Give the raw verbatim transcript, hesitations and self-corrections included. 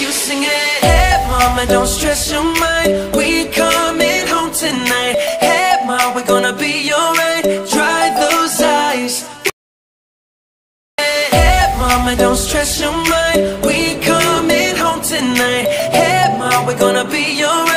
you sing it. Hey mama, don't stress your mind, we coming home tonight. Hey mama, we're gonna be alright, dry those eyes. Hey mama, don't stress your mind, we coming home tonight. Hey mama, we're gonna be alright.